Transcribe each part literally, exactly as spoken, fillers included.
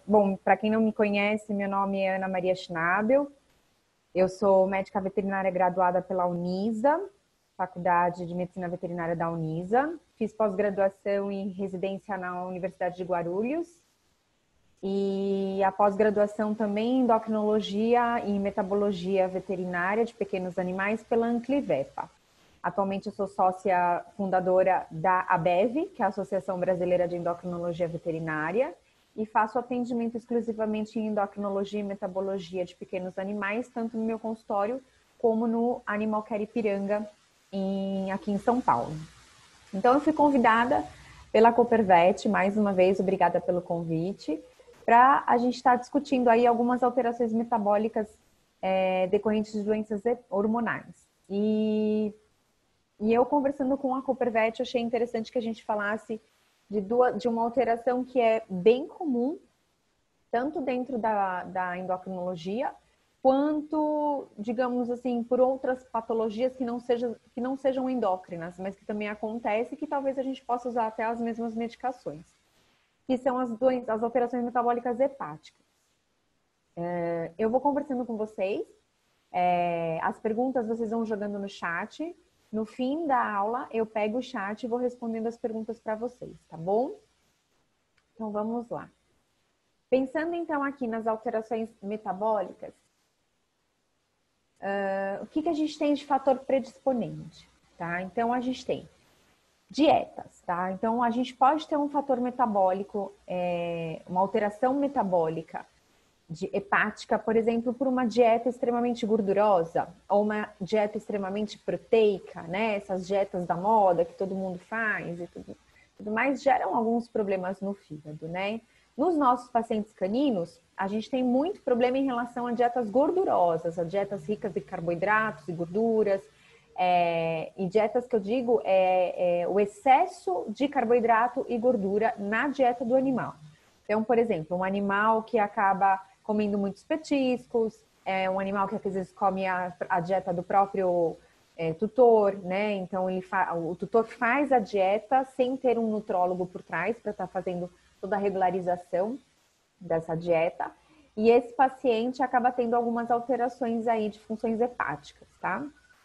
bom, para quem não me conhece, meu nome é Ana Maria Schnabel, eu sou médica veterinária graduada pela Unisa, Faculdade de Medicina Veterinária da Unisa, fiz pós-graduação em residência na Universidade de Guarulhos e a pós-graduação também em endocrinologia e metabologia veterinária de pequenos animais pela Anclivepa. Atualmente eu sou sócia fundadora da ABEV, que é a Associação Brasileira de Endocrinologia Veterinária, e faço atendimento exclusivamente em endocrinologia e metabologia de pequenos animais, tanto no meu consultório como no Animal Care Ipiranga, em, aqui em São Paulo. Então eu fui convidada pela Coopervet, mais uma vez, obrigada pelo convite, para a gente estar discutindo aí algumas alterações metabólicas é, decorrentes de doenças hormonais. E, e eu conversando com a Coopervet, achei interessante que a gente falasse de, duas, de uma alteração que é bem comum, tanto dentro da, da endocrinologia, quanto, digamos assim, por outras patologias que não, seja, que não sejam endócrinas, mas que também acontece e que talvez a gente possa usar até as mesmas medicações, que são as, doenças, as alterações metabólicas hepáticas. É, eu vou conversando com vocês, é, as perguntas vocês vão jogando no chat, no fim da aula eu pego o chat e vou respondendo as perguntas para vocês, tá bom? Então vamos lá. Pensando então aqui nas alterações metabólicas, uh, o que, que a gente tem de fator predisponente, tá? Então a gente tem dietas, tá? Então a gente pode ter um fator metabólico, é, uma alteração metabólica de hepática, por exemplo, por uma dieta extremamente gordurosa ou uma dieta extremamente proteica, né? Essas dietas da moda que todo mundo faz e tudo, tudo mais geram alguns problemas no fígado, né? Nos nossos pacientes caninos, a gente tem muito problema em relação a dietas gordurosas, a dietas ricas em carboidratos e gorduras. É, e dietas que eu digo é, é o excesso de carboidrato e gordura na dieta do animal. Então, por exemplo, um animal que acaba comendo muitos petiscos, é um animal que às vezes come a, a dieta do próprio é, tutor, né? Então, ele fa, o tutor faz a dieta sem ter um nutrólogo por trás para estar tá fazendo toda a regularização dessa dieta. E esse paciente acaba tendo algumas alterações aí de funções hepáticas, tá?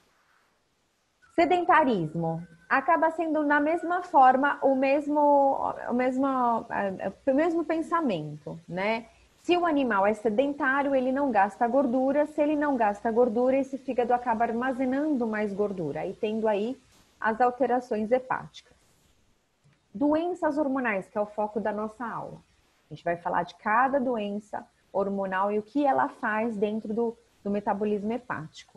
Sedentarismo. Acaba sendo na mesma forma o mesmo, o mesmo, o mesmo pensamento, né? Se o animal é sedentário, ele não gasta gordura. Se ele não gasta gordura, esse fígado acaba armazenando mais gordura e tendo aí as alterações hepáticas. Doenças hormonais, que é o foco da nossa aula. A gente vai falar de cada doença hormonal e o que ela faz dentro do, do metabolismo hepático.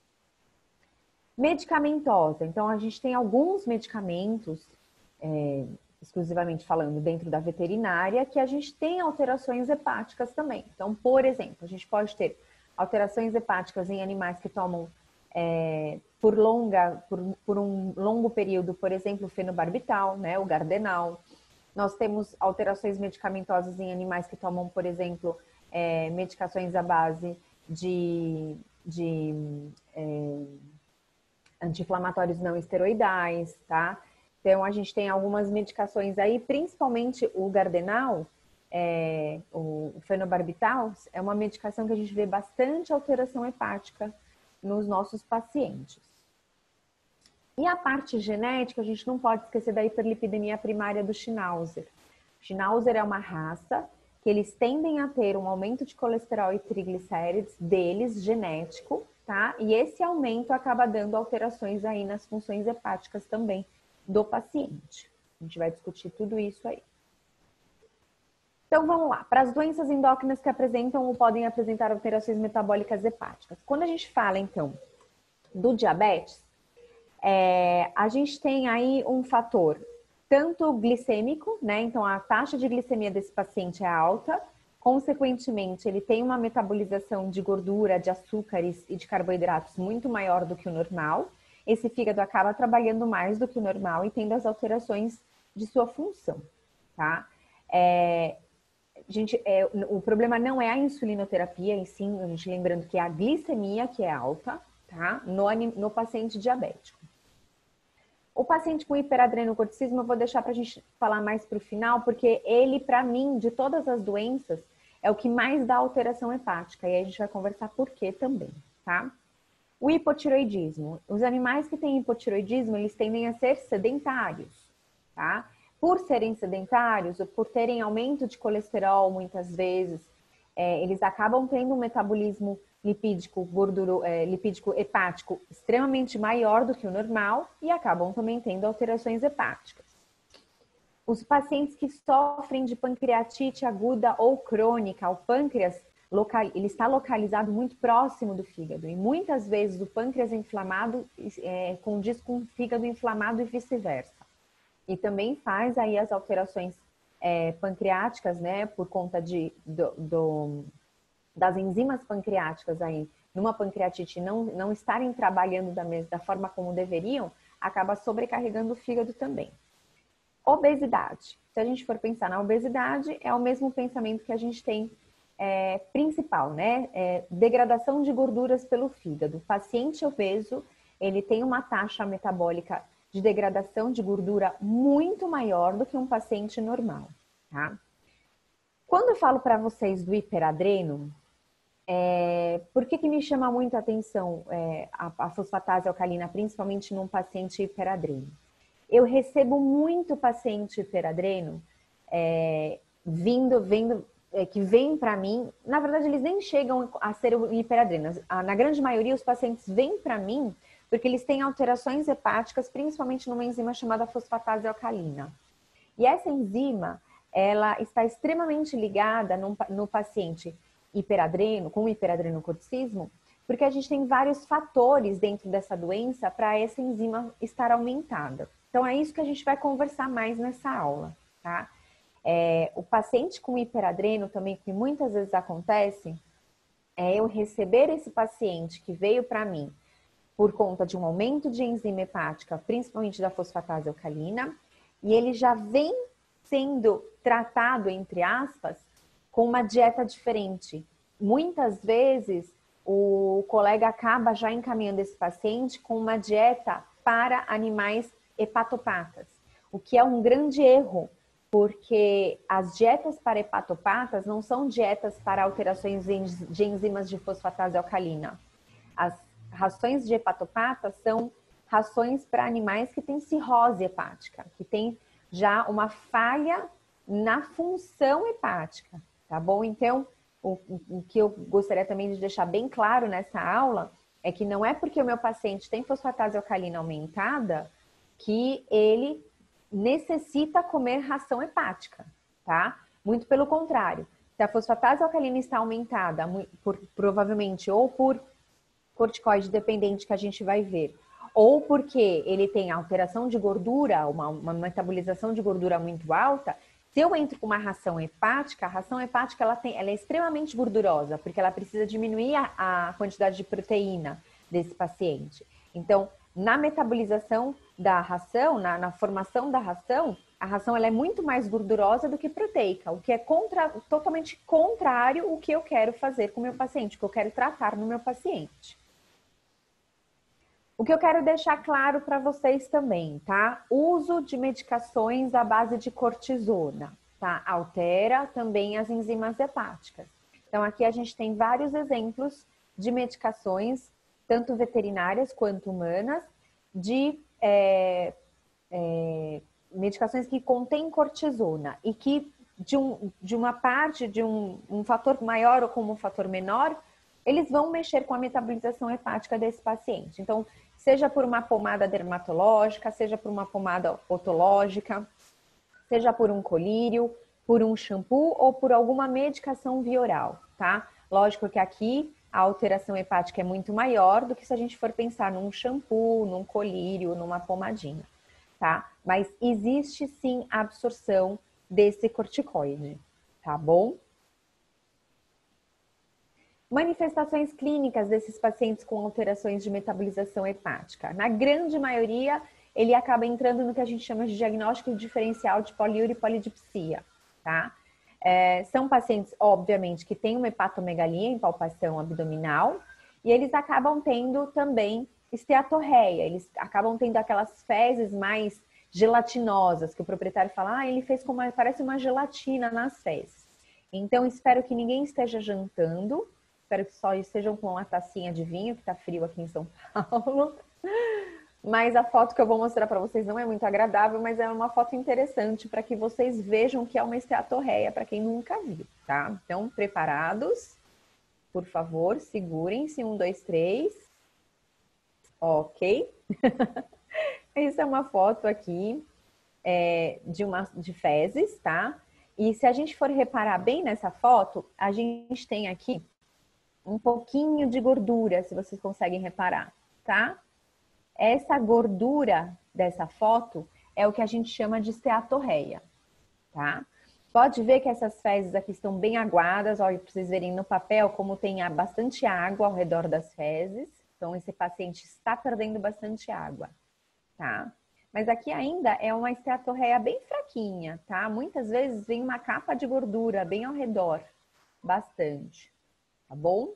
Medicamentosa. Então, a gente tem alguns medicamentos, é, exclusivamente falando dentro da veterinária, que a gente tem alterações hepáticas também. Então, por exemplo, a gente pode ter alterações hepáticas em animais que tomam é, por, longa, por, por um longo período, por exemplo, o fenobarbital, né, o gardenal. Nós temos alterações medicamentosas em animais que tomam, por exemplo, é, medicações à base de... de é, anti-inflamatórios não esteroidais, tá? Então, a gente tem algumas medicações aí, principalmente o gardenal, é, o fenobarbital, é uma medicação que a gente vê bastante alteração hepática nos nossos pacientes. E a parte genética, a gente não pode esquecer da hiperlipidemia primária do Schnauzer. O Schnauzer é uma raça que eles tendem a ter um aumento de colesterol e triglicérides deles, genético, tá? E esse aumento acaba dando alterações aí nas funções hepáticas também do paciente. A gente vai discutir tudo isso aí. Então, vamos lá. Para as doenças endócrinas que apresentam ou podem apresentar alterações metabólicas hepáticas. Quando a gente fala, então, do diabetes, é, a gente tem aí um fator tanto glicêmico, né? Então, a taxa de glicemia desse paciente é alta. Consequentemente, ele tem uma metabolização de gordura, de açúcares e de carboidratos muito maior do que o normal. Esse fígado acaba trabalhando mais do que o normal e tendo as alterações de sua função, tá? É, gente, é, o problema não é a insulinoterapia, e sim, a gente lembrando que é a glicemia que é alta, tá? No, no paciente diabético. O paciente com hiperadrenocorticismo eu vou deixar para a gente falar mais para o final, porque ele, para mim, de todas as doenças, é o que mais dá alteração hepática. E aí a gente vai conversar por quê também, tá? O hipotiroidismo. Os animais que têm hipotiroidismo, eles tendem a ser sedentários, tá? Por serem sedentários, ou por terem aumento de colesterol, muitas vezes, é, eles acabam tendo um metabolismo lipídico, gorduro, é, lipídico hepático extremamente maior do que o normal e acabam também tendo alterações hepáticas. Os pacientes que sofrem de pancreatite aguda ou crônica, o pâncreas local, ele está localizado muito próximo do fígado e muitas vezes o pâncreas inflamado é, condiz com o fígado inflamado e vice-versa. E também faz aí as alterações é, pancreáticas, né, por conta de, do, do, das enzimas pancreáticas aí, numa pancreatite não, não estarem trabalhando da, mesma, da forma como deveriam, acaba sobrecarregando o fígado também. Obesidade. Se a gente for pensar na obesidade, é o mesmo pensamento que a gente tem é, principal, né? É, degradação de gorduras pelo fígado. O paciente obeso, ele tem uma taxa metabólica de degradação de gordura muito maior do que um paciente normal, tá? Quando eu falo para vocês do hiperadreno, é, por que que me chama muito a atenção é, a, a fosfatase alcalina, principalmente num paciente hiperadreno? Eu recebo muito paciente hiperadreno é, vindo, vendo, é, que vem para mim. Na verdade, eles nem chegam a ser hiperadrenos. Na grande maioria, os pacientes vêm para mim porque eles têm alterações hepáticas, principalmente numa enzima chamada fosfatase alcalina. E essa enzima, ela está extremamente ligada no, no paciente hiperadreno, com hiperadrenocorticismo, porque a gente tem vários fatores dentro dessa doença para essa enzima estar aumentada. Então, é isso que a gente vai conversar mais nessa aula, tá? É, o paciente com hiperadreno também, que muitas vezes acontece, é eu receber esse paciente que veio para mim por conta de um aumento de enzima hepática, principalmente da fosfatase alcalina, e ele já vem sendo tratado, entre aspas, com uma dieta diferente. Muitas vezes, o colega acaba já encaminhando esse paciente com uma dieta para animais hepatopatas, o que é um grande erro, porque as dietas para hepatopatas não são dietas para alterações de enzimas de fosfatase alcalina. As rações de hepatopatas são rações para animais que têm cirrose hepática, que têm já uma falha na função hepática, tá bom? Então, o, o que eu gostaria também de deixar bem claro nessa aula é que não é porque o meu paciente tem fosfatase alcalina aumentada que ele necessita comer ração hepática, tá? Muito pelo contrário. Se a fosfatase alcalina está aumentada, por, provavelmente ou por corticoide dependente que a gente vai ver, ou porque ele tem alteração de gordura, uma, uma metabolização de gordura muito alta, se eu entro com uma ração hepática, a ração hepática ela tem, ela é extremamente gordurosa, porque ela precisa diminuir a, a quantidade de proteína desse paciente. Então, na metabolização da ração, na, na formação da ração, a ração ela é muito mais gordurosa do que proteica, o que é contra, totalmente contrário ao que eu quero fazer com o meu paciente, o que eu quero tratar no meu paciente. O que eu quero deixar claro para vocês também, tá? Uso de medicações à base de cortisona, tá? Altera também as enzimas hepáticas. Então, aqui a gente tem vários exemplos de medicações, tanto veterinárias quanto humanas, de é, é, medicações que contêm cortisona e que de, um, de uma parte, de um, um fator maior ou como um fator menor, eles vão mexer com a metabolização hepática desse paciente. Então, seja por uma pomada dermatológica, seja por uma pomada otológica, seja por um colírio, por um shampoo ou por alguma medicação via oral, tá? Lógico que aqui a alteração hepática é muito maior do que se a gente for pensar num shampoo, num colírio, numa pomadinha, tá? Mas existe sim a absorção desse corticoide, tá bom? Manifestações clínicas desses pacientes com alterações de metabolização hepática. Na grande maioria, ele acaba entrando no que a gente chama de diagnóstico diferencial de poliúria e polidipsia, tá? É, são pacientes, obviamente, que têm uma hepatomegalia em palpação abdominal e eles acabam tendo também esteatorreia, eles acabam tendo aquelas fezes mais gelatinosas, que o proprietário fala, ah, ele fez como parece uma gelatina nas fezes. Então, espero que ninguém esteja jantando, espero que só estejam com uma tacinha de vinho, que tá frio aqui em São Paulo. Mas a foto que eu vou mostrar para vocês não é muito agradável, mas é uma foto interessante para que vocês vejam que é uma esteatorreia, para quem nunca viu, tá? Então, preparados? Por favor, segurem-se. Um, dois, três. Ok. Essa é uma foto aqui é, de, uma, de fezes, tá? E se a gente for reparar bem nessa foto, a gente tem aqui um pouquinho de gordura, se vocês conseguem reparar, tá? Essa gordura dessa foto é o que a gente chama de esteatorreia, tá? Pode ver que essas fezes aqui estão bem aguadas, olha, para vocês verem no papel como tem bastante água ao redor das fezes. Então, esse paciente está perdendo bastante água, tá? Mas aqui ainda é uma esteatorreia bem fraquinha, tá? Muitas vezes vem uma capa de gordura bem ao redor, bastante, tá bom?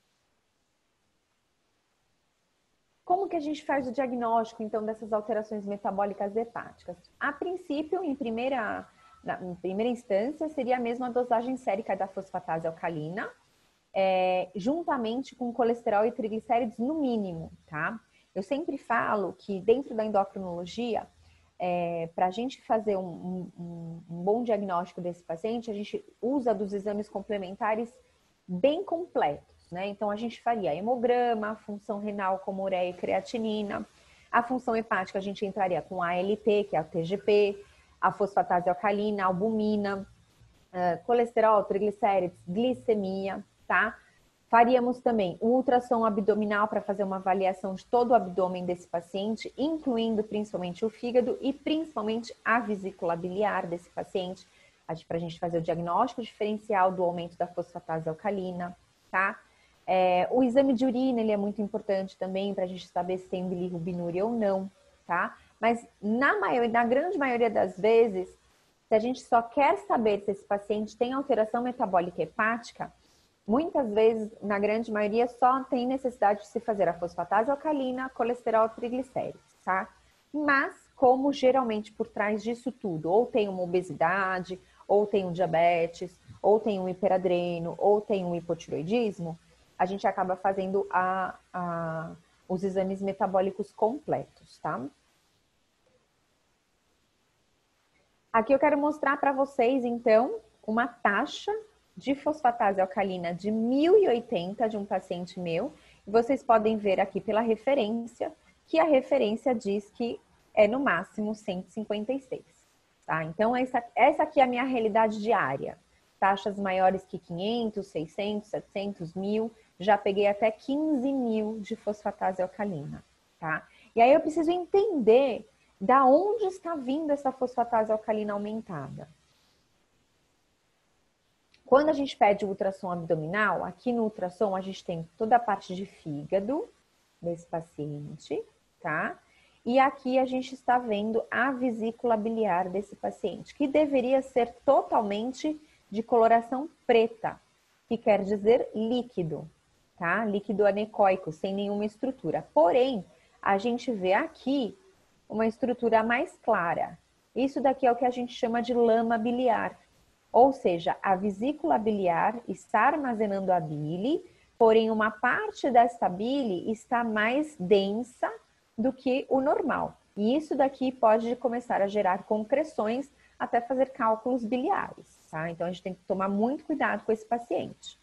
Como que a gente faz o diagnóstico, então, dessas alterações metabólicas hepáticas? A princípio, em primeira, em primeira instância, seria a mesma dosagem sérica da fosfatase alcalina, é, juntamente com colesterol e triglicérides no mínimo, tá? Eu sempre falo que dentro da endocrinologia, é, para a gente fazer um, um, um bom diagnóstico desse paciente, a gente usa dos exames complementares bem completos, né? Então, a gente faria hemograma, a função renal como ureia e creatinina, a função hepática a gente entraria com a A L T, que é a T G P, a fosfatase alcalina, a albumina, uh, colesterol, triglicérides, glicemia, tá? Faríamos também o ultrassom abdominal para fazer uma avaliação de todo o abdômen desse paciente, incluindo principalmente o fígado e principalmente a vesícula biliar desse paciente, para a gente fazer o diagnóstico diferencial do aumento da fosfatase alcalina, tá? É, o exame de urina, ele é muito importante também para a gente saber se tem bilirrubinúria ou não, tá? Mas na, maior, na grande maioria das vezes, se a gente só quer saber se esse paciente tem alteração metabólica hepática, muitas vezes, na grande maioria, só tem necessidade de se fazer a fosfatase alcalina, colesterol, triglicérides, tá? Mas, como geralmente por trás disso tudo, ou tem uma obesidade, ou tem um diabetes, ou tem um hiperadreno, ou tem um hipotiroidismo, a gente acaba fazendo a, a, os exames metabólicos completos, tá? Aqui eu quero mostrar para vocês, então, uma taxa de fosfatase alcalina de mil e oitenta de um paciente meu. E vocês podem ver aqui pela referência, que a referência diz que é no máximo cento e cinquenta e seis. Tá? Então, essa, essa aqui é a minha realidade diária. Taxas maiores que quinhentos, seiscentos, setecentos, mil. Já peguei até quinze mil de fosfatase alcalina. Tá? E aí eu preciso entender da onde está vindo essa fosfatase alcalina aumentada. Quando a gente pede o ultrassom abdominal, aqui no ultrassom a gente tem toda a parte de fígado desse paciente, tá? E aqui a gente está vendo a vesícula biliar desse paciente, que deveria ser totalmente de coloração preta, que quer dizer líquido, tá? Líquido anecoico, sem nenhuma estrutura. Porém, a gente vê aqui uma estrutura mais clara. Isso daqui é o que a gente chama de lama biliar. Ou seja, a vesícula biliar está armazenando a bile, porém uma parte dessa bile está mais densa do que o normal. E isso daqui pode começar a gerar concreções até fazer cálculos biliares, tá? Então a gente tem que tomar muito cuidado com esse paciente.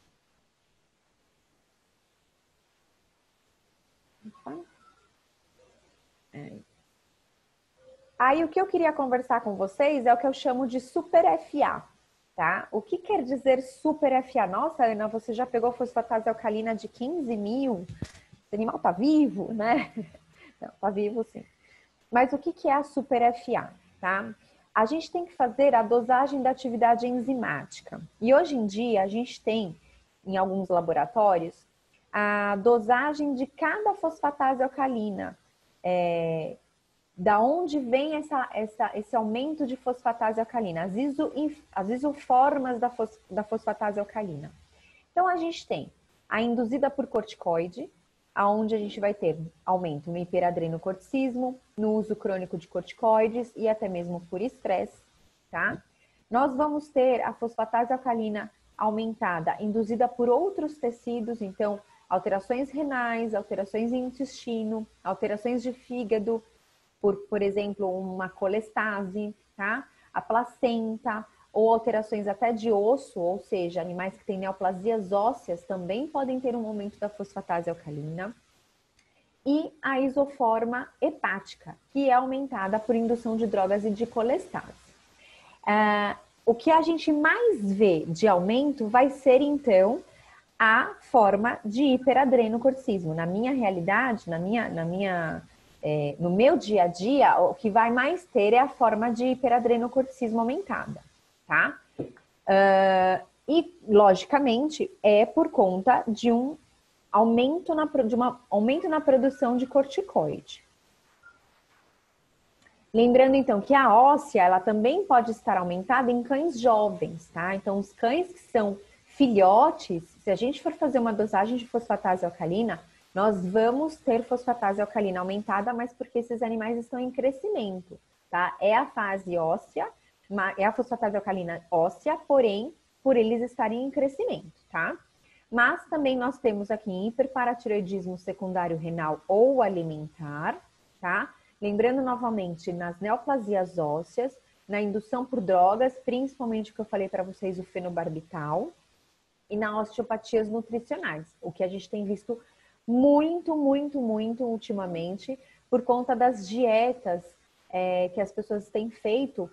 É. Aí o que eu queria conversar com vocês é o que eu chamo de super F A, tá? O que quer dizer super F A? Nossa, Ana, você já pegou fosfatase alcalina de quinze mil? Esse animal tá vivo, né? Não, tá vivo sim. Mas o que que é a super F A, tá? A gente tem que fazer a dosagem da atividade enzimática. E hoje em dia a gente tem, em alguns laboratórios, a dosagem de cada fosfatase alcalina. É, da onde vem essa, essa, esse aumento de fosfatase alcalina? As, iso, as isoformas da, fos, da fosfatase alcalina. Então, a gente tem a induzida por corticoide, aonde a gente vai ter aumento no hiperadrenocorticismo, no uso crônico de corticoides e até mesmo por estresse, tá? Nós vamos ter a fosfatase alcalina aumentada, induzida por outros tecidos, então alterações renais, alterações em intestino, alterações de fígado, por, por exemplo, uma colestase, tá? A placenta, ou alterações até de osso, ou seja, animais que têm neoplasias ósseas também podem ter um aumento da fosfatase alcalina. E a isoforma hepática, que é aumentada por indução de drogas e de colestase. Uh, o que a gente mais vê de aumento vai ser, então, a forma de hiperadrenocorticismo. Na minha realidade, na minha, na minha, é, no meu dia a dia, o que vai mais ter é a forma de hiperadrenocorticismo aumentada, tá? Uh, e, logicamente, é por conta de um aumento na, de uma, aumento na produção de corticoide. Lembrando, então, que a óssea, ela também pode estar aumentada em cães jovens, tá? Então, os cães que são filhotes, se a gente for fazer uma dosagem de fosfatase alcalina, nós vamos ter fosfatase alcalina aumentada, mas porque esses animais estão em crescimento, tá? É a fase óssea, é a fosfatase alcalina óssea, porém, por eles estarem em crescimento, tá? Mas também nós temos aqui hiperparatiroidismo secundário renal ou alimentar, tá? Lembrando novamente, nas neoplasias ósseas, na indução por drogas, principalmente o que eu falei para vocês, o fenobarbital, e na osteopatias nutricionais, o que a gente tem visto muito, muito, muito ultimamente, por conta das dietas é, que as pessoas têm feito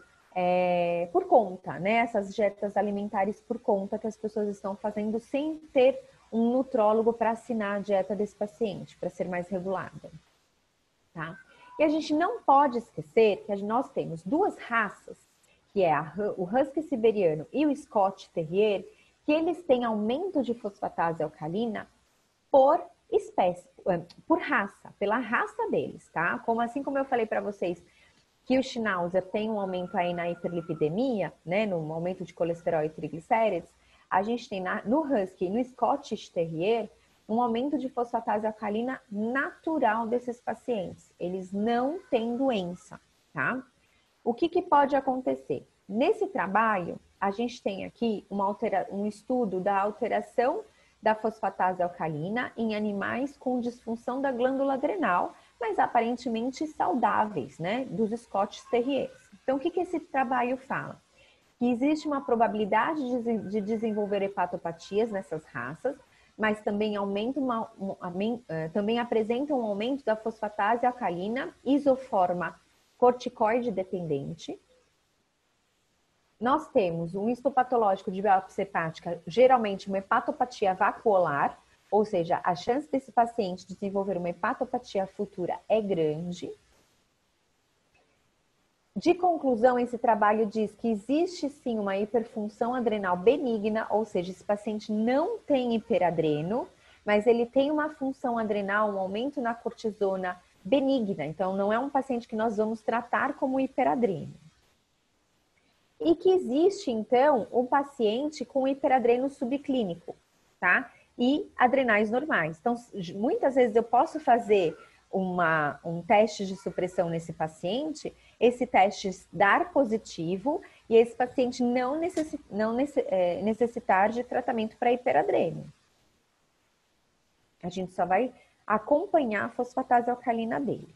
é, por conta, né? Essas dietas alimentares por conta que as pessoas estão fazendo sem ter um nutrólogo para assinar a dieta desse paciente, para ser mais regulada, tá? E a gente não pode esquecer que nós temos duas raças, que é a, o Husky Siberiano e o Scott Terrier, que eles têm aumento de fosfatase alcalina por espécie, por raça, pela raça deles, tá? Como assim como eu falei para vocês que o Schnauzer tem um aumento aí na hiperlipidemia, né, no aumento de colesterol e triglicérides, a gente tem na, no Husky e no Scottish Terrier um aumento de fosfatase alcalina natural desses pacientes. Eles não têm doença, tá? O que, que pode acontecer? Nesse trabalho, a gente tem aqui uma altera... um estudo da alteração da fosfatase alcalina em animais com disfunção da glândula adrenal, mas aparentemente saudáveis, né? Dos Scottish Terriers. Então, o que, que esse trabalho fala? Que existe uma probabilidade de desenvolver hepatopatias nessas raças, mas também, aumenta uma, um, também apresenta um aumento da fosfatase alcalina isoforma corticoide dependente. Nós temos um histopatológico de biópsia hepática, geralmente uma hepatopatia vacuolar, ou seja, a chance desse paciente desenvolver uma hepatopatia futura é grande. De conclusão, esse trabalho diz que existe sim uma hiperfunção adrenal benigna, ou seja, esse paciente não tem hiperadreno, mas ele tem uma função adrenal, um aumento na cortisona benigna. Então, não é um paciente que nós vamos tratar como hiperadreno. E que existe, então, um paciente com hiperadreno subclínico, tá? E adrenais normais. Então, muitas vezes eu posso fazer uma, um teste de supressão nesse paciente, esse teste dar positivo e esse paciente não, necessi não necess é, necessitar de tratamento para hiperadreno. A gente só vai acompanhar a fosfatase alcalina dele.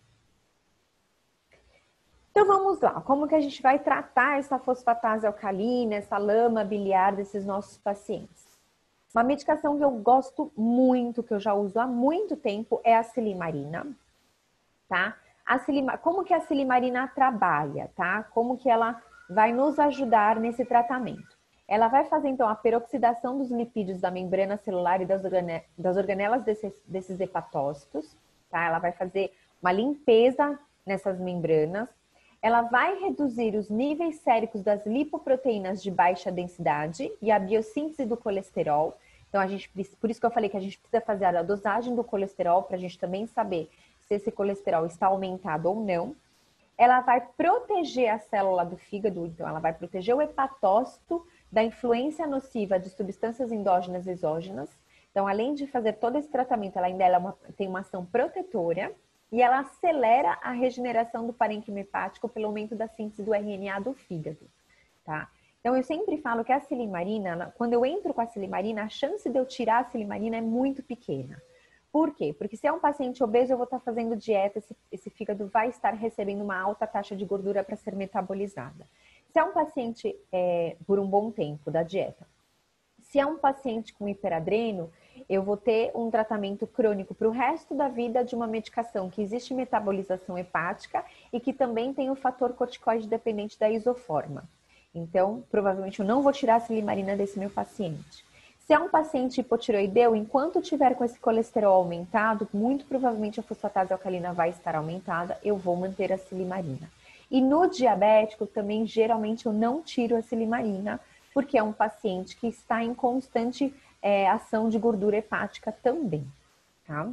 Então vamos lá, como que a gente vai tratar essa fosfatase alcalina, essa lama biliar desses nossos pacientes? Uma medicação que eu gosto muito, que eu já uso há muito tempo, é a silimarina, tá? A silima... Como que a silimarina trabalha, tá? Como que ela vai nos ajudar nesse tratamento? Ela vai fazer, então, a peroxidação dos lipídios da membrana celular e das, organe... das organelas desses, desses hepatócitos, tá? Ela vai fazer uma limpeza nessas membranas. Ela vai reduzir os níveis séricos das lipoproteínas de baixa densidade e a biossíntese do colesterol. Então, a gente, por isso que eu falei que a gente precisa fazer a dosagem do colesterol para a gente também saber se esse colesterol está aumentado ou não. Ela vai proteger a célula do fígado, então ela vai proteger o hepatócito da influência nociva de substâncias endógenas e exógenas. Então, além de fazer todo esse tratamento, ela ainda ela é uma, tem uma ação protetora e ela acelera a regeneração do parênquima hepático pelo aumento da síntese do R N A do fígado, tá? Então, eu sempre falo que a silimarina, quando eu entro com a silimarina, a chance de eu tirar a silimarina é muito pequena. Por quê? Porque se é um paciente obeso, eu vou estar fazendo dieta, esse, esse fígado vai estar recebendo uma alta taxa de gordura para ser metabolizada. Se é um paciente é, por um bom tempo da dieta, se é um paciente com hiperadreno, eu vou ter um tratamento crônico para o resto da vida de uma medicação que existe metabolização hepática e que também tem o fator corticoide dependente da isoforma. Então, provavelmente eu não vou tirar a silimarina desse meu paciente. Se é um paciente hipotiroideu, enquanto tiver com esse colesterol aumentado, muito provavelmente a fosfatase alcalina vai estar aumentada, eu vou manter a silimarina. E no diabético também, geralmente, eu não tiro a silimarina, porque é um paciente que está em constante é, ação de gordura hepática também, tá?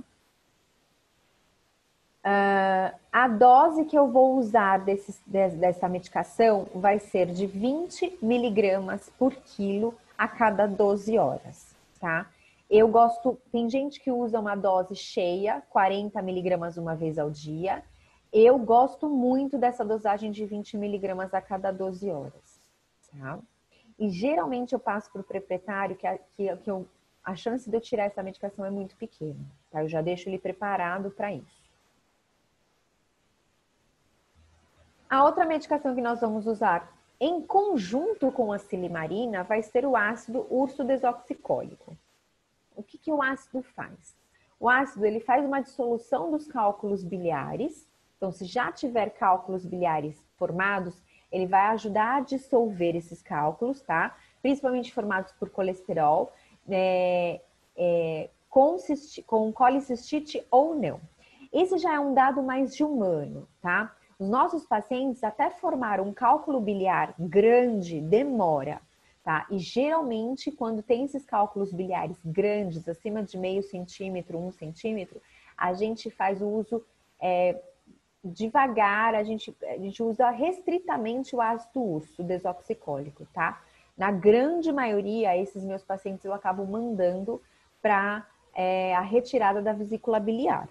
Uh, a dose que eu vou usar desse, dessa medicação vai ser de vinte miligramas por quilo a cada doze horas, tá? Eu gosto, tem gente que usa uma dose cheia, quarenta miligramas uma vez ao dia. Eu gosto muito dessa dosagem de vinte miligramas a cada doze horas, tá? E geralmente eu passo para o proprietário que, a, que, que eu, a chance de eu tirar essa medicação é muito pequena, tá? Eu já deixo ele preparado para isso. A outra medicação que nós vamos usar em conjunto com a silimarina vai ser o ácido ursodesoxicólico. O que, que o ácido faz? O ácido ele faz uma dissolução dos cálculos biliares. Então, se já tiver cálculos biliares formados, ele vai ajudar a dissolver esses cálculos, tá? Principalmente formados por colesterol, é, é, com, cisti, com colicistite ou não. Esse já é um dado mais de humano, tá? Os nossos pacientes até formar um cálculo biliar grande demora, tá? E geralmente quando tem esses cálculos biliares grandes, acima de meio centímetro, um centímetro, a gente faz o uso é, devagar, a gente, a gente usa restritamente o ácido urso desoxicólico, tá? Na grande maioria, esses meus pacientes eu acabo mandando para é, a retirada da vesícula biliar.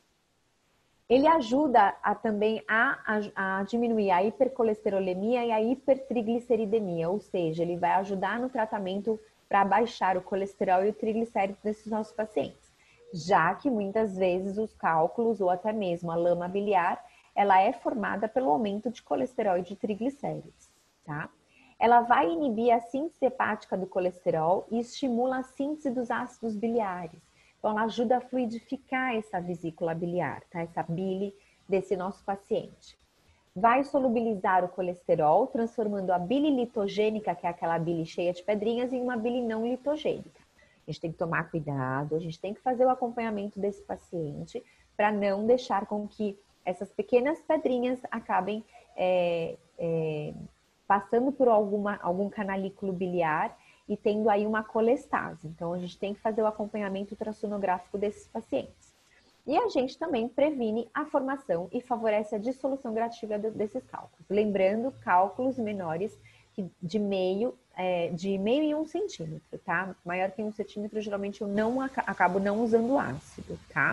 Ele ajuda a, também a, a, a diminuir a hipercolesterolemia e a hipertrigliceridemia, ou seja, ele vai ajudar no tratamento para baixar o colesterol e o triglicérido desses nossos pacientes. Já que muitas vezes os cálculos ou até mesmo a lama biliar, ela é formada pelo aumento de colesterol e de triglicéridos, tá? Ela vai inibir a síntese hepática do colesterol e estimula a síntese dos ácidos biliares. Então, ela ajuda a fluidificar essa vesícula biliar, tá? Essa bile desse nosso paciente. Vai solubilizar o colesterol, transformando a bile litogênica, que é aquela bile cheia de pedrinhas, em uma bile não litogênica. A gente tem que tomar cuidado, a gente tem que fazer o acompanhamento desse paciente para não deixar com que essas pequenas pedrinhas acabem é, é, passando por alguma, algum canalículo biliar e tendo aí uma colestase. Então, a gente tem que fazer o acompanhamento ultrassonográfico desses pacientes. E a gente também previne a formação e favorece a dissolução gradativa desses cálculos. Lembrando, cálculos menores de meio, é, de meio e um centímetro, tá? Maior que um centímetro, geralmente eu não acabo não usando ácido, tá?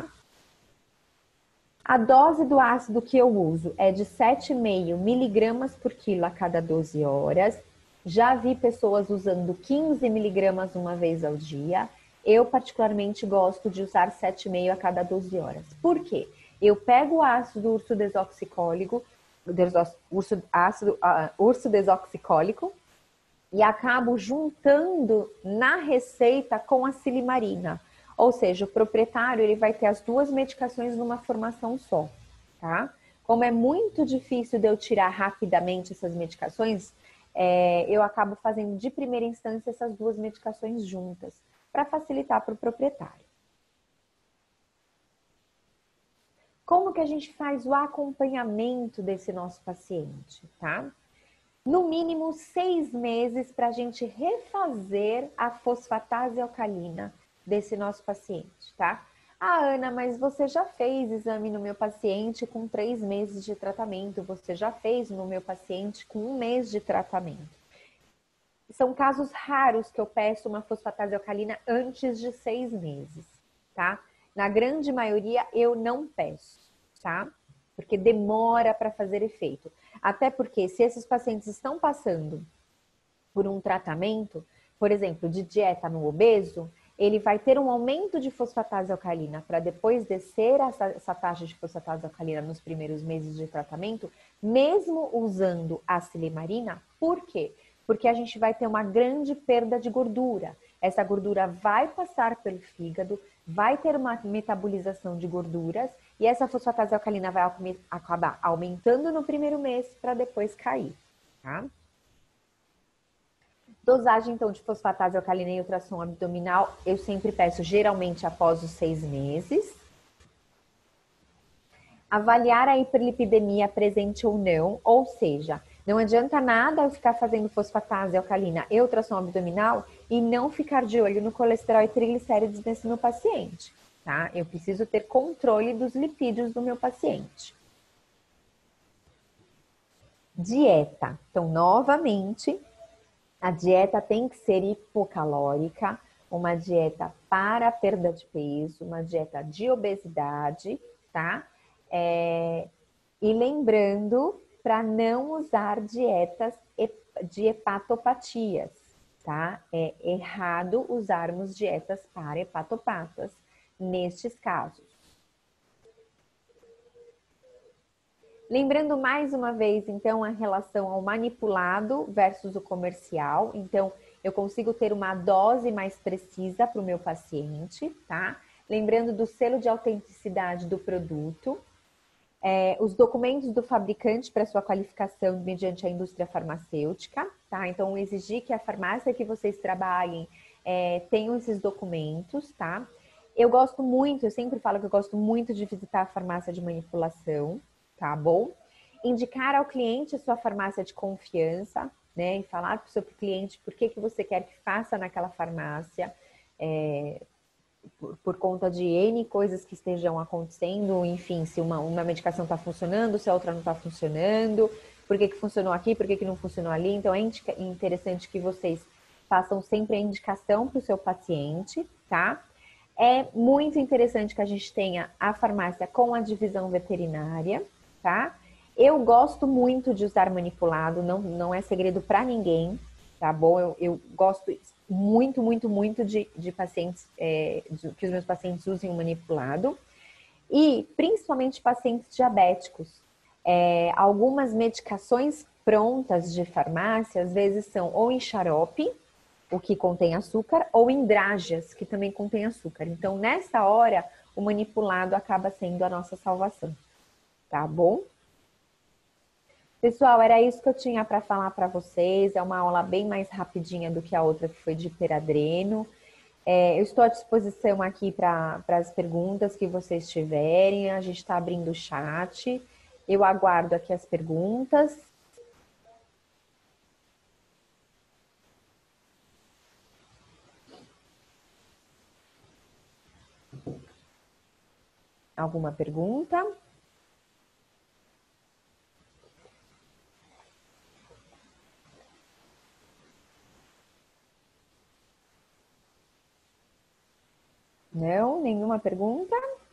A dose do ácido que eu uso é de sete vírgula cinco miligramas por quilo a cada doze horas. Já vi pessoas usando quinze miligramas uma vez ao dia. Eu, particularmente, gosto de usar sete vírgula cinco a cada doze horas. Por quê? Eu pego o ácido ursodesoxicólico, urso, ácido uh, ursodesoxicólico e acabo juntando na receita com a silimarina. Ou seja, o proprietário ele vai ter as duas medicações numa formação só, tá? Como é muito difícil de eu tirar rapidamente essas medicações, É, eu acabo fazendo de primeira instância essas duas medicações juntas, para facilitar para o proprietário. Como que a gente faz o acompanhamento desse nosso paciente, tá? No mínimo seis meses para a gente refazer a fosfatase alcalina desse nosso paciente, tá? Ah, Ana, mas você já fez exame no meu paciente com três meses de tratamento, você já fez no meu paciente com um mês de tratamento. São casos raros que eu peço uma fosfatase alcalina antes de seis meses, tá? Na grande maioria eu não peço, tá? Porque demora para fazer efeito. Até porque se esses pacientes estão passando por um tratamento, por exemplo, de dieta no obeso, ele vai ter um aumento de fosfatase alcalina para depois descer essa, essa taxa de fosfatase alcalina nos primeiros meses de tratamento, mesmo usando a silimarina. Por quê? Porque a gente vai ter uma grande perda de gordura. Essa gordura vai passar pelo fígado, vai ter uma metabolização de gorduras e essa fosfatase alcalina vai acabar aumentando no primeiro mês para depois cair, tá? Dosagem, então, de fosfatase alcalina em ultrassom abdominal, eu sempre peço, geralmente, após os seis meses. Avaliar a hiperlipidemia presente ou não, ou seja, não adianta nada eu ficar fazendo fosfatase alcalina e ultrassom abdominal e não ficar de olho no colesterol e triglicéridos nesse meu paciente, tá? Eu preciso ter controle dos lipídios do meu paciente. Dieta. Então, novamente, a dieta tem que ser hipocalórica, uma dieta para perda de peso, uma dieta de obesidade, tá? É, e lembrando para não usar dietas de hepatopatias, tá? É errado usarmos dietas para hepatopatas nestes casos. Lembrando mais uma vez, então, a relação ao manipulado versus o comercial. Então, eu consigo ter uma dose mais precisa para o meu paciente, tá? Lembrando do selo de autenticidade do produto, é, os documentos do fabricante para sua qualificação mediante a indústria farmacêutica, tá? Então, exigir que a farmácia que vocês trabalhem é, tenham esses documentos, tá? Eu gosto muito, eu sempre falo que eu gosto muito de visitar a farmácia de manipulação, tá bom? Indicar ao cliente a sua farmácia de confiança, né? E falar para o seu cliente por que, que você quer que faça naquela farmácia, é, por, por conta de N coisas que estejam acontecendo, enfim, se uma, uma medicação está funcionando, se a outra não está funcionando, por que, que funcionou aqui, por que, que não funcionou ali. Então, é interessante que vocês façam sempre a indicação para o seu paciente, tá? É muito interessante que a gente tenha a farmácia com a divisão veterinária, tá? Eu gosto muito de usar manipulado, não, não é segredo para ninguém, tá bom? Eu, eu gosto muito, muito, muito de, de pacientes, é, de, que os meus pacientes usem o manipulado. E principalmente pacientes diabéticos. É, algumas medicações prontas de farmácia, às vezes são ou em xarope, o que contém açúcar, ou em drágeas, que também contém açúcar. Então, nessa hora, o manipulado acaba sendo a nossa salvação. Tá bom? Pessoal, era isso que eu tinha para falar para vocês. É uma aula bem mais rapidinha do que a outra que foi de hiperadreno. É, eu estou à disposição aqui para as perguntas que vocês tiverem. A gente está abrindo o chat. Eu aguardo aqui as perguntas. Alguma pergunta? Não? Nenhuma pergunta?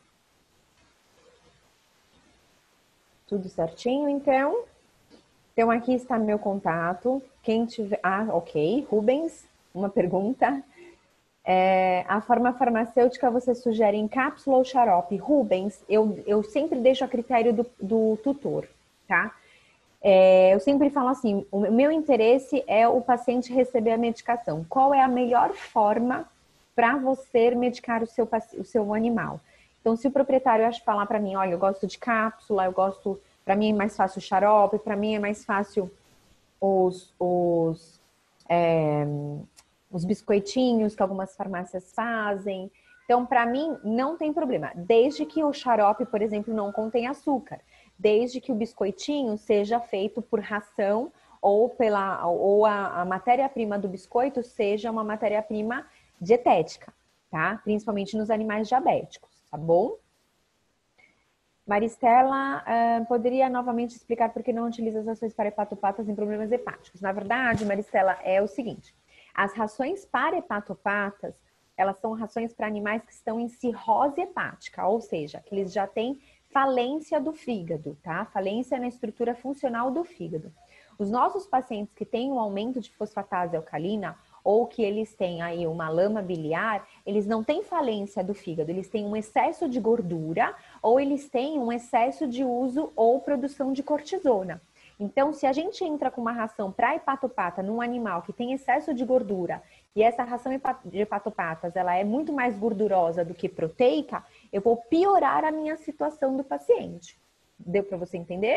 Tudo certinho, então? Então, aqui está meu contato. Quem tiver... Ah, ok. Rubens, uma pergunta. É, a forma farmacêutica você sugere em cápsula ou xarope? Rubens, eu, eu sempre deixo a critério do, do tutor, tá? É, eu sempre falo assim, o meu interesse é o paciente receber a medicação. Qual é a melhor forma para você medicar o seu, o seu animal? Então, se o proprietário acha falar para mim, olha, eu gosto de cápsula, eu gosto, para mim é mais fácil o xarope, para mim é mais fácil os, os, é, os biscoitinhos que algumas farmácias fazem. Então, para mim, não tem problema, desde que o xarope, por exemplo, não contém açúcar. Desde que o biscoitinho seja feito por ração ou, pela, ou a, a matéria-prima do biscoito seja uma matéria-prima dietética, tá? Principalmente nos animais diabéticos, tá bom? Maristela, uh, poderia novamente explicar por que não utiliza as rações para hepatopatas em problemas hepáticos? Na verdade, Maristela, é o seguinte, as rações para hepatopatas, elas são rações para animais que estão em cirrose hepática, ou seja, que eles já têm falência do fígado, tá? Falência na estrutura funcional do fígado. Os nossos pacientes que têm um aumento de fosfatase alcalina, ou que eles têm aí uma lama biliar, eles não têm falência do fígado, eles têm um excesso de gordura ou eles têm um excesso de uso ou produção de cortisona. Então, se a gente entra com uma ração para hepatopata num animal que tem excesso de gordura e essa ração de hepatopatas ela é muito mais gordurosa do que proteica, eu vou piorar a minha situação do paciente. Deu para você entender?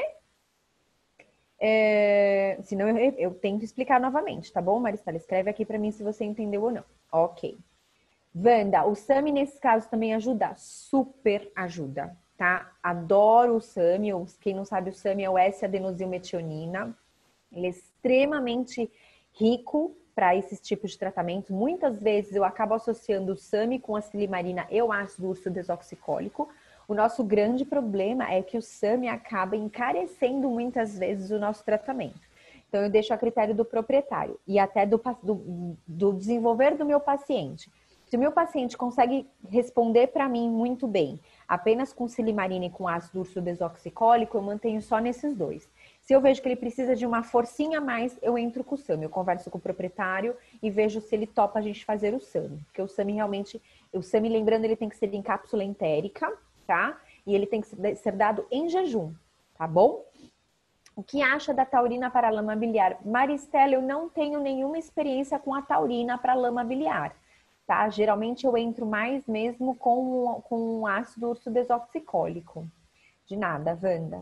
É, senão eu, eu tento explicar novamente, tá bom, Maristela? Escreve aqui para mim se você entendeu ou não. Ok. Wanda, o SAMI nesse caso também ajuda? Super ajuda, tá? Adoro o SAMI, ou quem não sabe o SAMI é o S-adenosilmetionina. Ele é extremamente rico para esses tipos de tratamento. Muitas vezes eu acabo associando o SAMI com a silimarina e o ácido urso desoxicólico. O nosso grande problema é que o SAMI acaba encarecendo muitas vezes o nosso tratamento. Então, eu deixo a critério do proprietário e até do, do, do desenvolver do meu paciente. Se o meu paciente consegue responder para mim muito bem, apenas com silimarina e com ácido urso desoxicólico, eu mantenho só nesses dois. Se eu vejo que ele precisa de uma forcinha a mais, eu entro com o SAMI. Eu converso com o proprietário e vejo se ele topa a gente fazer o SAMI. Porque o SAMI realmente, o SAMI, lembrando, ele tem que ser em cápsula entérica, tá? E ele tem que ser dado em jejum, tá bom? O que acha da taurina para lama biliar? Maristela, eu não tenho nenhuma experiência com a taurina para lama biliar, tá? Geralmente eu entro mais mesmo com, com o ácido urso desoxicólico. De nada, Wanda.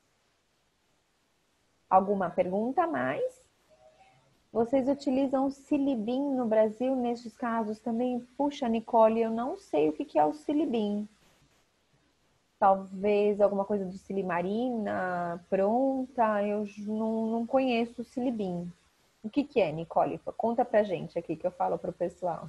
Alguma pergunta a mais? Vocês utilizam Silibin no Brasil nesses casos também? Puxa, Nicole, eu não sei o que é o Silibin. Talvez alguma coisa do silimarina pronta, eu não, não conheço o Silibin. O que que é, Nicole? Conta pra gente aqui que eu falo pro pessoal.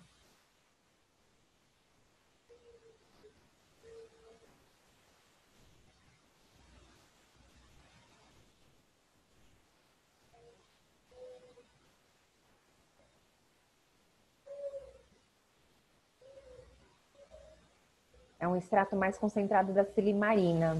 É um extrato mais concentrado da silimarina.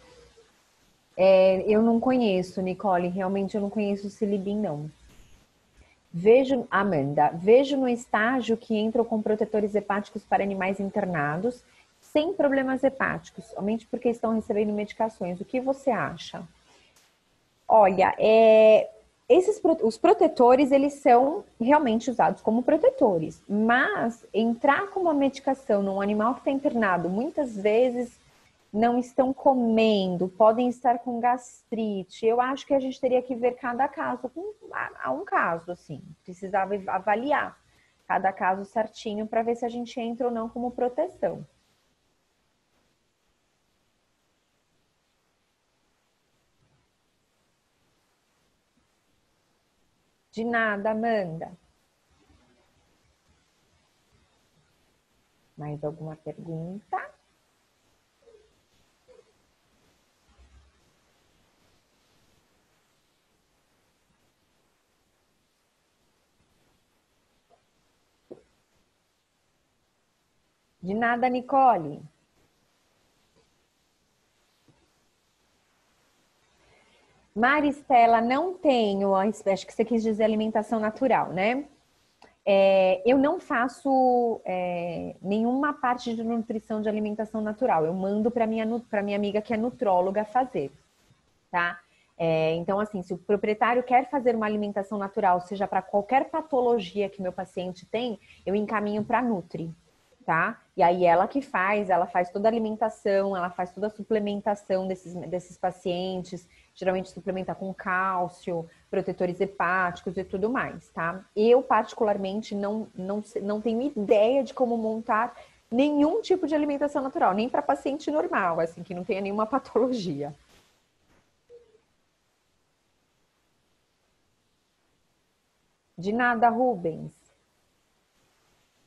É, eu não conheço, Nicole, realmente eu não conheço o Silibin, não. Vejo, Amanda, vejo no estágio que entram com protetores hepáticos para animais internados, sem problemas hepáticos, somente porque estão recebendo medicações. O que você acha? Olha, é, esses, os protetores, eles são realmente usados como protetores, mas entrar com uma medicação num animal que está internado, muitas vezes não estão comendo, podem estar com gastrite. Eu acho que a gente teria que ver cada caso, a um caso, assim, precisava avaliar cada caso certinho para ver se a gente entra ou não como proteção. De nada, Amanda. Mais alguma pergunta? De nada, Nicole. Maristela, não tenho, acho que você quis dizer alimentação natural, né? É, eu não faço é, nenhuma parte de nutrição de alimentação natural. Eu mando para minha para minha amiga que é nutróloga fazer, tá? É, então, assim, se o proprietário quer fazer uma alimentação natural, seja para qualquer patologia que meu paciente tem, eu encaminho para a Nutri, tá? E aí ela que faz, ela faz toda a alimentação, ela faz toda a suplementação desses, desses pacientes, geralmente suplementa com cálcio, protetores hepáticos e tudo mais, tá? Eu, particularmente, não, não, não tenho ideia de como montar nenhum tipo de alimentação natural, nem para paciente normal, assim, que não tenha nenhuma patologia. De nada, Rubens.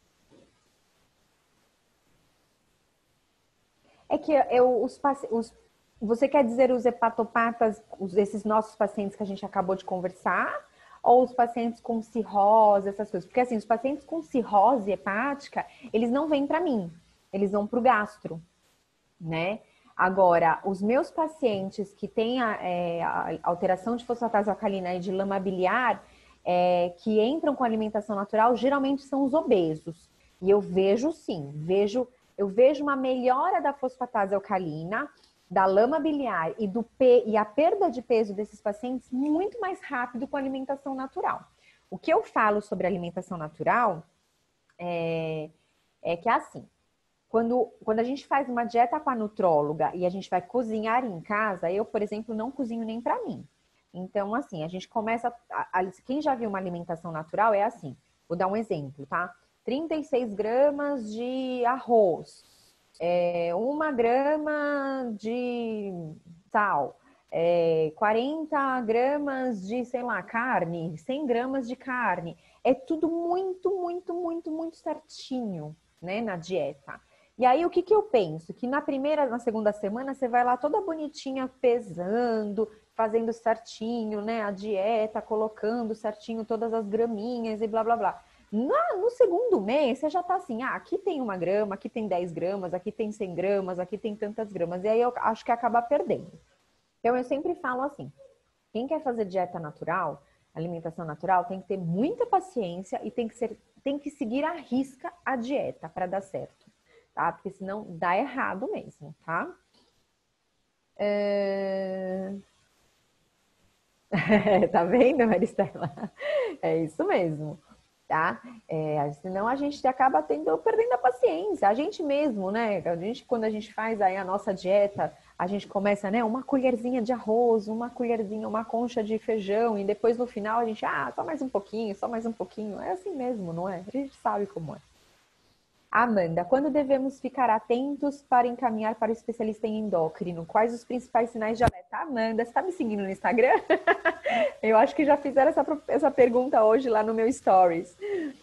É que eu, os, os Você quer dizer os hepatopatas, os, esses nossos pacientes que a gente acabou de conversar? Ou os pacientes com cirrose, essas coisas? Porque assim, os pacientes com cirrose hepática, eles não vêm para mim, eles vão para o gastro, né? Agora, os meus pacientes que têm a, é, a alteração de fosfatase alcalina e de lama biliar, é, que entram com alimentação natural, geralmente são os obesos. E eu vejo sim, vejo, eu vejo uma melhora da fosfatase alcalina, da lama biliar e, do pe e a perda de peso desses pacientes muito mais rápido com alimentação natural. O que eu falo sobre alimentação natural é, é que é assim, quando, quando a gente faz uma dieta com a nutróloga e a gente vai cozinhar em casa, eu, por exemplo, não cozinho nem para mim. Então, assim, a gente começa. A, a, quem já viu uma alimentação natural é assim. Vou dar um exemplo, tá? trinta e seis gramas de arroz, é, uma grama de sal, é, quarenta gramas de, sei lá, carne, cem gramas de carne. É tudo muito, muito, muito, muito certinho, né, na dieta. E aí, o que, que eu penso? Que na primeira, na segunda semana, você vai lá toda bonitinha, pesando, fazendo certinho, né, a dieta, colocando certinho todas as graminhas e blá, blá, blá. No, no segundo mês, você já tá assim, ah, aqui tem uma grama, aqui tem dez gramas, aqui tem cem gramas, aqui tem tantas gramas. E aí eu acho que acaba perdendo. Então eu sempre falo assim, quem quer fazer dieta natural, alimentação natural, tem que ter muita paciência e tem que, ser, tem que seguir à risca a dieta para dar certo, tá? Porque senão dá errado mesmo, tá? É... tá vendo, Maristela? É isso mesmo. Tá? É, senão a gente acaba tendo, perdendo a paciência. A gente mesmo, né? A gente, quando a gente faz aí a nossa dieta, a gente começa, né? Uma colherzinha de arroz, uma colherzinha, uma concha de feijão, e depois no final a gente, ah, só mais um pouquinho, só mais um pouquinho. É assim mesmo, não é? A gente sabe como é. Amanda, quando devemos ficar atentos para encaminhar para o especialista em endócrino? Quais os principais sinais de alerta? Amanda, você está me seguindo no Instagram? Eu acho que já fizeram essa, essa pergunta hoje lá no meu Stories.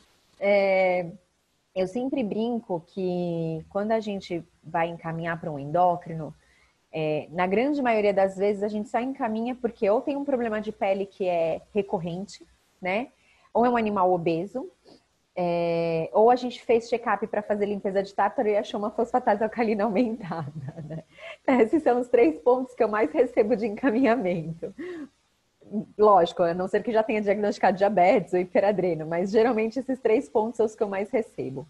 É, eu sempre brinco que quando a gente vai encaminhar para um endócrino, é, na grande maioria das vezes a gente só encaminha porque ou tem um problema de pele que é recorrente, né? Ou é um animal obeso, é, ou a gente fez check-up para fazer limpeza de tártaro e achou uma fosfatase alcalina aumentada, né? Esses são os três pontos que eu mais recebo de encaminhamento. Lógico, a não ser que já tenha diagnosticado diabetes ou hiperadreno, mas geralmente esses três pontos são os que eu mais recebo.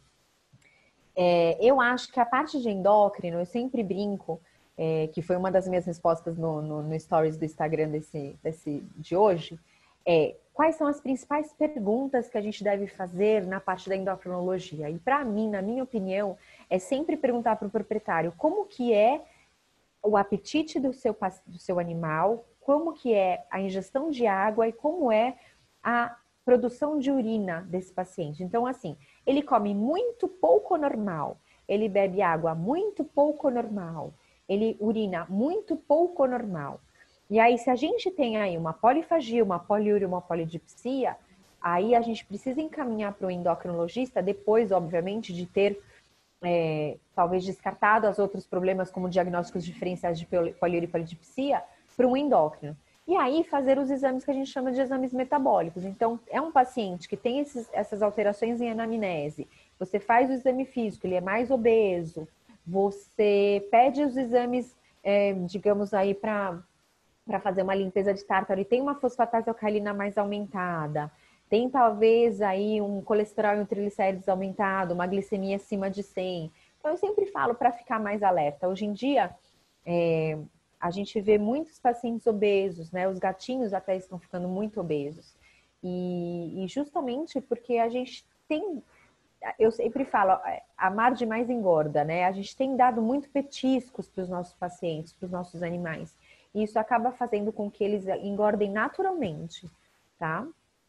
É, eu acho que a parte de endócrino, eu sempre brinco, é, que foi uma das minhas respostas no, no, no stories do Instagram desse, desse, de hoje, é quais são as principais perguntas que a gente deve fazer na parte da endocrinologia? E para mim, na minha opinião, é sempre perguntar para o proprietário como que é o apetite do seu, do seu animal, como que é a ingestão de água e como é a produção de urina desse paciente. Então, assim, ele come muito pouco normal, ele bebe água muito pouco normal, ele urina muito pouco normal. E aí, se a gente tem aí uma polifagia, uma poliúria, uma polidipsia, aí a gente precisa encaminhar para o endocrinologista, depois, obviamente, de ter é, talvez descartado os outros problemas, como diagnósticos diferenciais de poliúria e polidipsia, para um endócrino. E aí fazer os exames que a gente chama de exames metabólicos. Então, é um paciente que tem esses, essas alterações em anamnese, você faz o exame físico, ele é mais obeso, você pede os exames, é, digamos aí, para para fazer uma limpeza de tártaro e tem uma fosfatase alcalina mais aumentada, tem talvez aí um colesterol e um triglicérides aumentado, uma glicemia acima de cem. Então eu sempre falo para ficar mais alerta. Hoje em dia, é, a gente vê muitos pacientes obesos, né? Os gatinhos até estão ficando muito obesos. E, e justamente porque a gente tem, eu sempre falo, amar demais engorda, né? A gente tem dado muito petiscos para os nossos pacientes, para os nossos animais. E isso acaba fazendo com que eles engordem naturalmente, tá?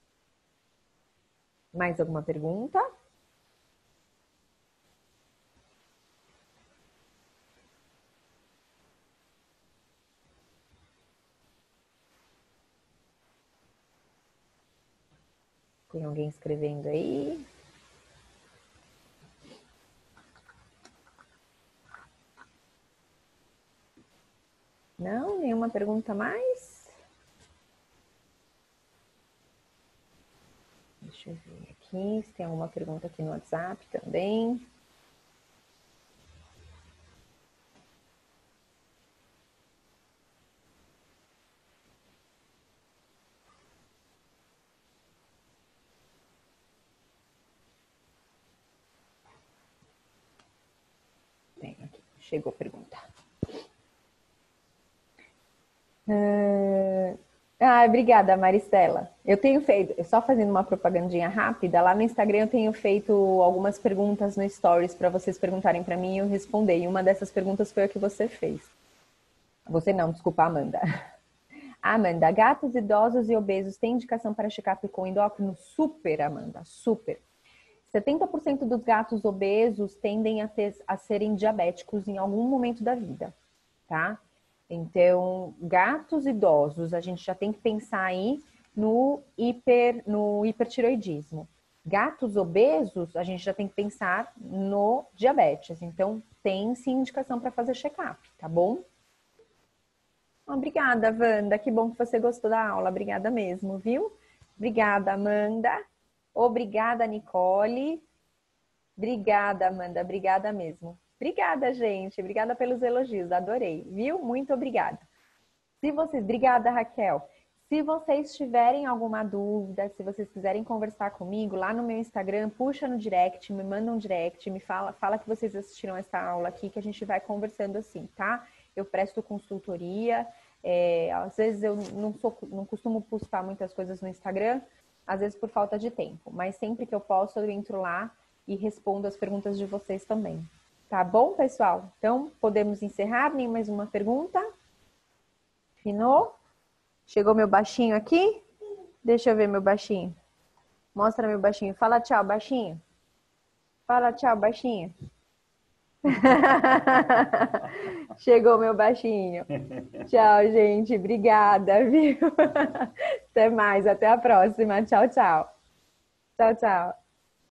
Mais alguma pergunta? Tem alguém escrevendo aí? alguma pergunta a mais? Deixa eu ver aqui se tem alguma pergunta aqui no WhatsApp também. Tem aqui, chegou a pergunta. Uh... Ah, obrigada, Maristela. Eu tenho feito, só fazendo uma propagandinha rápida, lá no Instagram eu tenho feito algumas perguntas no Stories para vocês perguntarem para mim e eu responder. E uma dessas perguntas foi a que você fez. Você não, desculpa, Amanda. Amanda, gatos idosos e obesos têm indicação para check-up com endócrino? Super, Amanda, super. setenta por cento dos gatos obesos tendem a, ter, a serem diabéticos em algum momento da vida, tá? Então, gatos idosos, a gente já tem que pensar aí no, hiper, no hipertiroidismo. Gatos obesos, a gente já tem que pensar no diabetes. Então, tem sim indicação para fazer check-up, tá bom? Obrigada, Wanda. Que bom que você gostou da aula. Obrigada mesmo, viu? Obrigada, Amanda. Obrigada, Nicole. Obrigada, Amanda. Obrigada mesmo. Obrigada, gente. Obrigada pelos elogios. Adorei, viu? Muito obrigada. Se vocês... Obrigada, Raquel. Se vocês tiverem alguma dúvida, se vocês quiserem conversar comigo, lá no meu Instagram, puxa no direct, me manda um direct, me fala, fala que vocês assistiram essa aula aqui, que a gente vai conversando assim, tá? Eu presto consultoria, é, às vezes eu não, sou, não costumo postar muitas coisas no Instagram, às vezes por falta de tempo, mas sempre que eu posso eu entro lá e respondo as perguntas de vocês também. Tá bom, pessoal? Então, podemos encerrar? Nem mais uma pergunta? Finou? Chegou meu baixinho aqui? Deixa eu ver meu baixinho. Mostra meu baixinho. Fala tchau, baixinho. Fala tchau, baixinho. Chegou meu baixinho. Tchau, gente. Obrigada, viu? Até mais. Até a próxima. Tchau, tchau. Tchau, tchau.